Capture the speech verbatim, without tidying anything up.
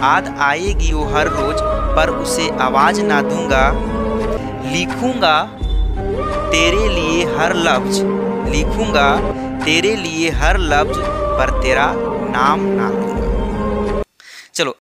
याद आएगी वो हर रोज, पर उसे आवाज ना दूंगा। लिखूंगा तेरे लिए हर लफ्ज, लिखूंगा तेरे लिए हर लफ्ज, पर तेरा नाम ना लूंगा। चलो